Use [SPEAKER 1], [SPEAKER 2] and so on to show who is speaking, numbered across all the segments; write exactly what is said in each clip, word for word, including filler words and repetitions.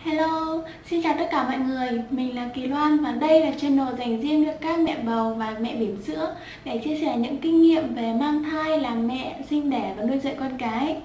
[SPEAKER 1] Hello, xin chào tất cả mọi người, mình là Kỳ Loan và đây là channel dành riêng cho các mẹ bầu và mẹ bỉm sữa để chia sẻ những kinh nghiệm về mang thai, làm mẹ, sinh đẻ và nuôi dạy con cái.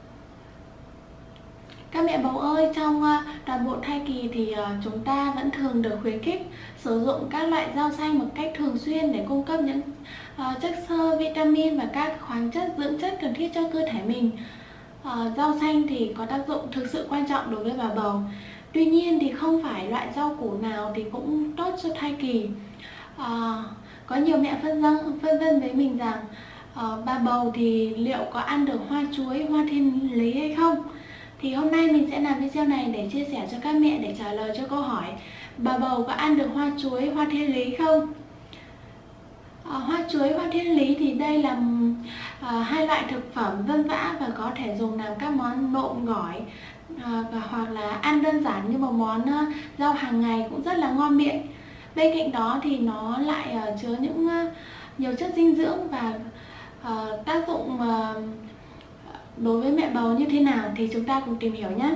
[SPEAKER 1] Các mẹ bầu ơi, trong toàn bộ thai kỳ thì chúng ta vẫn thường được khuyến khích sử dụng các loại rau xanh một cách thường xuyên để cung cấp những chất xơ, vitamin và các khoáng chất, dưỡng chất cần thiết cho cơ thể mình. Rau xanh thì có tác dụng thực sự quan trọng đối với bà bầu. Tuy nhiên thì không phải loại rau củ nào thì cũng tốt cho thai kỳ. À, có nhiều mẹ phân vân, phân vân với mình rằng uh, bà bầu thì liệu có ăn được hoa chuối, hoa thiên lý hay không? Thì hôm nay mình sẽ làm video này để chia sẻ cho các mẹ để trả lời cho câu hỏi bà bầu có ăn được hoa chuối, hoa thiên lý không? À, hoa chuối, hoa thiên lý thì đây là à, hai loại thực phẩm vân vã và có thể dùng làm các món nộm gỏi à, và hoặc là ăn đơn giản như một món uh, rau hàng ngày cũng rất là ngon miệng. Bên cạnh đó thì nó lại uh, chứa những uh, nhiều chất dinh dưỡng và uh, tác dụng uh, đối với mẹ bầu như thế nào thì chúng ta cùng tìm hiểu nhé.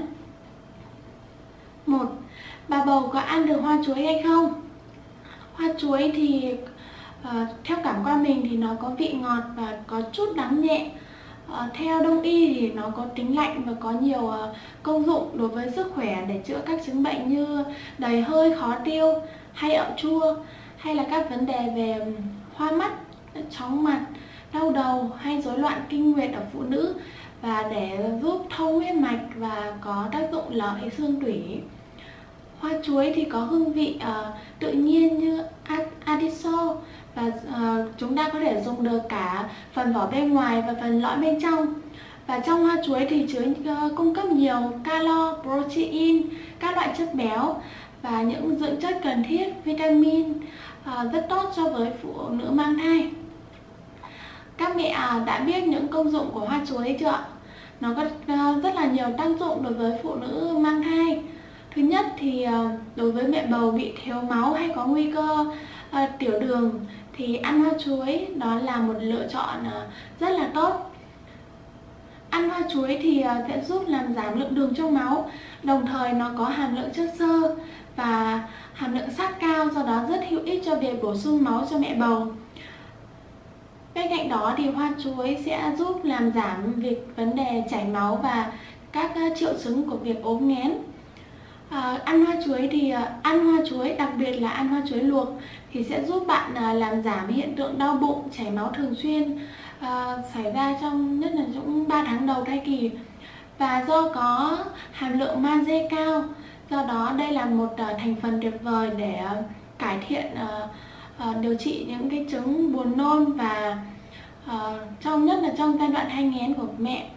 [SPEAKER 1] Một, bà bầu có ăn được hoa chuối hay không? Hoa chuối thì À, theo cảm quan mình thì nó có vị ngọt và có chút đắng nhẹ. à, Theo Đông y thì nó có tính lạnh và có nhiều uh, công dụng đối với sức khỏe để chữa các chứng bệnh như đầy hơi, khó tiêu hay ợ chua, hay là các vấn đề về hoa mắt, chóng mặt, đau đầu hay rối loạn kinh nguyệt ở phụ nữ, và để giúp thông huyết mạch và có tác dụng lợi xương tủy. Hoa chuối thì có hương vị uh, tự nhiên như ardisol và uh, chúng ta có thể dùng được cả phần vỏ bên ngoài và phần lõi bên trong. Và trong hoa chuối thì chứa uh, cung cấp nhiều calo, protein, các loại chất béo và những dưỡng chất cần thiết, vitamin uh, rất tốt cho với phụ nữ mang thai. Các mẹ uh, đã biết những công dụng của hoa chuối chưa ạ? Nó có uh, rất là nhiều tác dụng đối với phụ nữ mang thai. Thứ nhất thì đối với mẹ bầu bị thiếu máu hay có nguy cơ uh, tiểu đường thì ăn hoa chuối đó là một lựa chọn uh, rất là tốt. Ăn hoa chuối thì uh, sẽ giúp làm giảm lượng đường trong máu, đồng thời nó có hàm lượng chất xơ và hàm lượng sắt cao, do đó rất hữu ích cho việc bổ sung máu cho mẹ bầu. Bên cạnh đó thì hoa chuối sẽ giúp làm giảm việc vấn đề chảy máu và các uh, triệu chứng của việc ốm nghén. À, ăn hoa chuối thì uh, ăn hoa chuối, đặc biệt là ăn hoa chuối luộc thì sẽ giúp bạn uh, làm giảm hiện tượng đau bụng, chảy máu thường xuyên uh, xảy ra trong nhất là trong ba tháng đầu thai kỳ. Và do có hàm lượng magie cao, do đó đây là một uh, thành phần tuyệt vời để uh, cải thiện uh, uh, điều trị những cái chứng buồn nôn và uh, trong nhất là trong giai đoạn thai nghén của mẹ.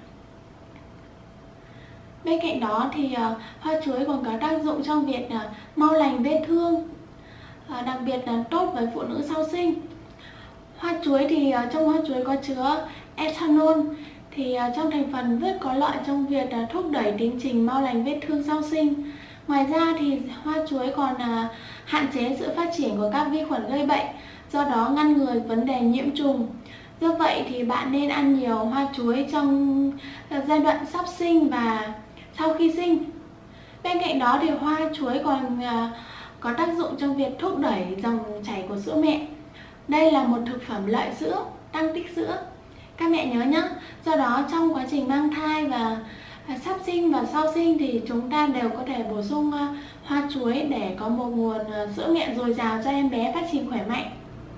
[SPEAKER 1] Bên cạnh đó thì uh, hoa chuối còn có tác dụng trong việc uh, mau lành vết thương, uh, đặc biệt là tốt với phụ nữ sau sinh. Hoa chuối thì uh, trong hoa chuối có chứa ethanol thì uh, trong thành phần rất có lợi trong việc uh, thúc đẩy tiến trình mau lành vết thương sau sinh. Ngoài ra thì hoa chuối còn uh, hạn chế sự phát triển của các vi khuẩn gây bệnh, do đó ngăn ngừa vấn đề nhiễm trùng. Do vậy thì bạn nên ăn nhiều hoa chuối trong uh, giai đoạn sắp sinh và sau khi sinh. Bên cạnh đó thì hoa chuối còn uh, có tác dụng trong việc thúc đẩy dòng chảy của sữa mẹ. Đây là một thực phẩm lợi sữa, tăng tích sữa. Các mẹ nhớ nhé, do đó trong quá trình mang thai và uh, sắp sinh và sau sinh thì chúng ta đều có thể bổ sung uh, hoa chuối để có một nguồn uh, sữa mẹ dồi dào cho em bé phát triển khỏe mạnh.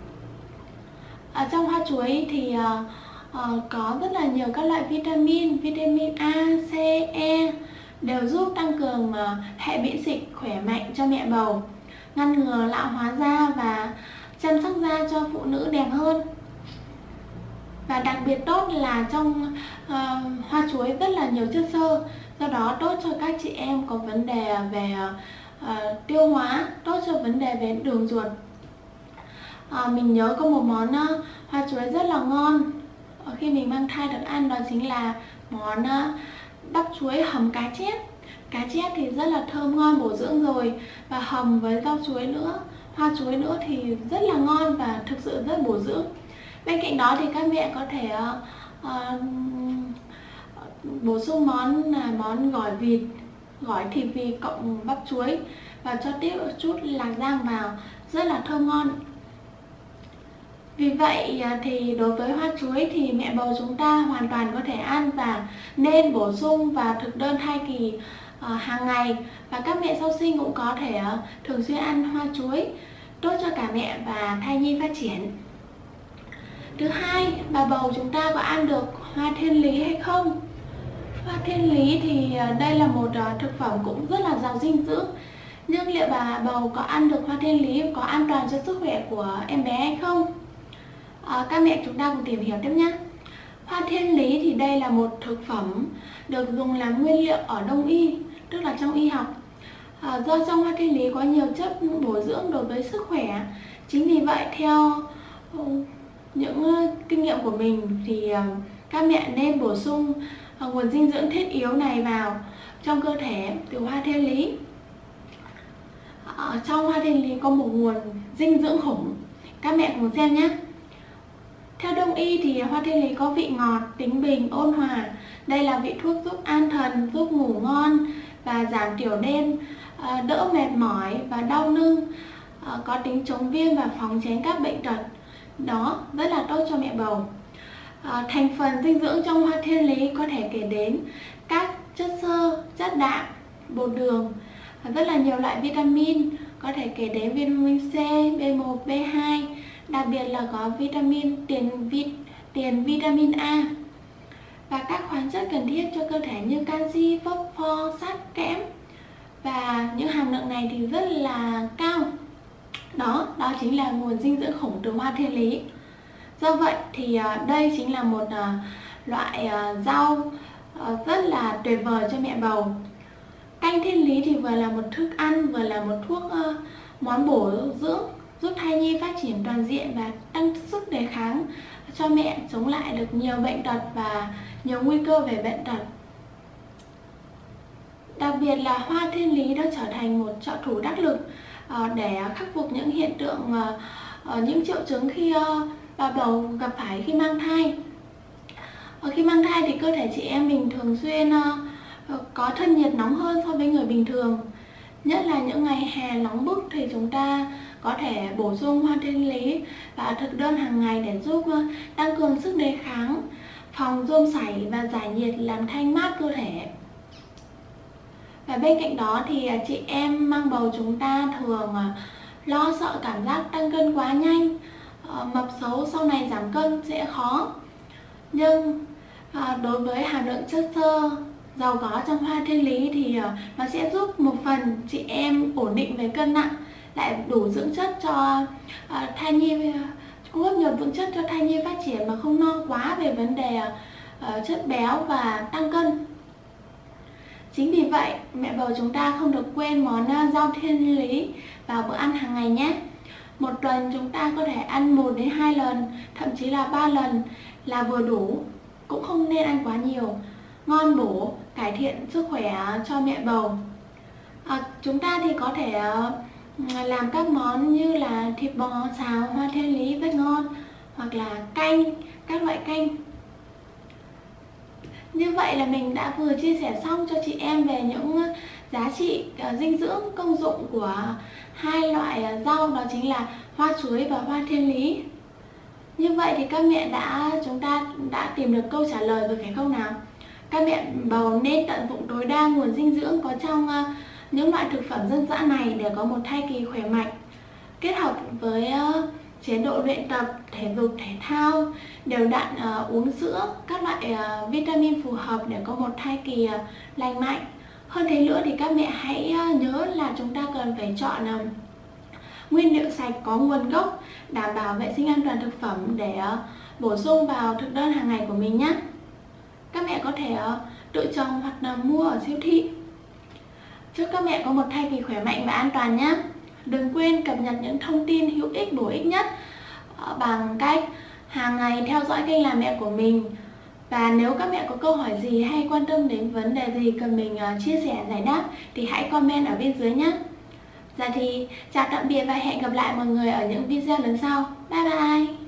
[SPEAKER 1] Ở trong hoa chuối thì uh, uh, có rất là nhiều các loại vitamin, vitamin A, C, E đều giúp tăng cường uh, hệ miễn dịch khỏe mạnh cho mẹ bầu, ngăn ngừa lão hóa da và chăm sóc da cho phụ nữ đẹp hơn. Và đặc biệt tốt là trong uh, hoa chuối rất là nhiều chất xơ, do đó tốt cho các chị em có vấn đề về uh, tiêu hóa, tốt cho vấn đề về đường ruột. À, mình nhớ có một món uh, hoa chuối rất là ngon khi mình mang thai được ăn, đó chính là món uh, bắp chuối hầm cá chép. Cá chép thì rất là thơm ngon, bổ dưỡng rồi, và hầm với rau chuối nữa, hoa chuối nữa thì rất là ngon và thực sự rất bổ dưỡng. Bên cạnh đó thì các mẹ có thể uh, uh, bổ sung món là món gỏi vịt gỏi thịt vịt cộng bắp chuối và cho tiếp chút lạc rang vào, rất là thơm ngon. Vì vậy thì đối với hoa chuối thì mẹ bầu chúng ta hoàn toàn có thể ăn và nên bổ sung vào thực đơn thai kỳ uh, hàng ngày. Và các mẹ sau sinh cũng có thể uh, thường xuyên ăn hoa chuối, tốt cho cả mẹ và thai nhi phát triển. Thứ hai, bà bầu chúng ta có ăn được hoa thiên lý hay không? Hoa thiên lý thì uh, đây là một uh, thực phẩm cũng rất là giàu dinh dưỡng. Nhưng liệu bà bầu có ăn được hoa thiên lý có an toàn cho sức khỏe của em bé hay không? À, các mẹ chúng ta cùng tìm hiểu tiếp nhé. Hoa thiên lý thì đây là một thực phẩm được dùng làm nguyên liệu ở Đông y, tức là trong y học. À, do trong hoa thiên lý có nhiều chất bổ dưỡng đối với sức khỏe. Chính vì vậy theo uh, những uh, kinh nghiệm của mình thì uh, các mẹ nên bổ sung uh, nguồn dinh dưỡng thiết yếu này vào trong cơ thể từ hoa thiên lý. Ở trong hoa thiên lý có một nguồn dinh dưỡng khủng. Các mẹ cùng xem nhé. Theo Đông y thì hoa thiên lý có vị ngọt, tính bình, ôn hòa. Đây là vị thuốc giúp an thần, giúp ngủ ngon và giảm tiểu đêm, đỡ mệt mỏi và đau lưng, có tính chống viêm và phòng tránh các bệnh tật. Đó, rất là tốt cho mẹ bầu. Thành phần dinh dưỡng trong hoa thiên lý có thể kể đến các chất xơ, chất đạm, bột đường, rất là nhiều loại vitamin, có thể kể đến vitamin C, B một, B hai, đặc biệt là có vitamin tiền, vit, tiền vitamin A và các khoáng chất cần thiết cho cơ thể như canxi, phốt pho, sắt, kẽm. Và những hàm lượng này thì rất là cao. Đó, đó chính là nguồn dinh dưỡng khủng từ hoa thiên lý. Do vậy thì đây chính là một loại rau rất là tuyệt vời cho mẹ bầu. Canh thiên lý thì vừa là một thức ăn, vừa là một thuốc uh, món bổ dưỡng, giúp thai nhi phát triển toàn diện và tăng sức đề kháng cho mẹ, chống lại được nhiều bệnh tật và nhiều nguy cơ về bệnh tật. Đặc biệt là hoa thiên lý đã trở thành một trợ thủ đắc lực uh, để khắc phục những hiện tượng, uh, uh, những triệu chứng khi uh, bà bầu gặp phải khi mang thai. uh, Khi mang thai thì cơ thể chị em mình thường xuyên uh, có thân nhiệt nóng hơn so với người bình thường. Nhất là những ngày hè nóng bức thì chúng ta có thể bổ sung hoa thiên lý và thực đơn hàng ngày để giúp tăng cường sức đề kháng, phòng rôm sảy và giải nhiệt, làm thanh mát cơ thể. Và bên cạnh đó thì chị em mang bầu chúng ta thường lo sợ cảm giác tăng cân quá nhanh, mập xấu sau này giảm cân sẽ khó. Nhưng đối với hàm lượng chất xơ giàu có trong hoa thiên lý thì nó sẽ giúp một phần chị em ổn định về cân nặng, lại đủ dưỡng chất cho uh, thai nhi, cung cấp nhiều dưỡng chất cho thai nhi phát triển mà không no quá về vấn đề uh, chất béo và tăng cân. Chính vì vậy mẹ bầu chúng ta không được quên món uh, rau thiên lý vào bữa ăn hàng ngày nhé. Một tuần chúng ta có thể ăn một đến hai lần, thậm chí là ba lần là vừa đủ, cũng không nên ăn quá nhiều. Ngon bổ, cải thiện sức khỏe cho mẹ bầu. À, chúng ta thì có thể uh, làm các món như là thịt bò xào hoa thiên lý rất ngon, hoặc là canh, các loại canh. Như vậy là mình đã vừa chia sẻ xong cho chị em về những giá trị uh, dinh dưỡng, công dụng của hai loại uh, rau, đó chính là hoa chuối và hoa thiên lý. Như vậy thì các mẹ đã chúng ta đã tìm được câu trả lời rồi phải không nào? Các mẹ bầu nên tận dụng tối đa nguồn dinh dưỡng có trong uh, những loại thực phẩm dân dã này để có một thai kỳ khỏe mạnh. Kết hợp với uh, chế độ luyện tập, thể dục, thể thao, đều đặn, uh, uống sữa, các loại uh, vitamin phù hợp để có một thai kỳ uh, lành mạnh. Hơn thế nữa thì các mẹ hãy uh, nhớ là chúng ta cần phải chọn uh, nguyên liệu sạch, có nguồn gốc, đảm bảo vệ sinh an toàn thực phẩm để uh, bổ sung vào thực đơn hàng ngày của mình nhé. Các mẹ có thể uh, tự trồng hoặc là mua ở siêu thị. Chúc các mẹ có một thai kỳ khỏe mạnh và an toàn nhé. Đừng quên cập nhật những thông tin hữu ích, bổ ích nhất uh, bằng cách hàng ngày theo dõi kênh Làm Mẹ của mình. Và nếu các mẹ có câu hỏi gì hay quan tâm đến vấn đề gì cần mình uh, chia sẻ, giải đáp thì hãy comment ở bên dưới nhé. Dạ thì chào tạm biệt và hẹn gặp lại mọi người ở những video lần sau. Bye bye!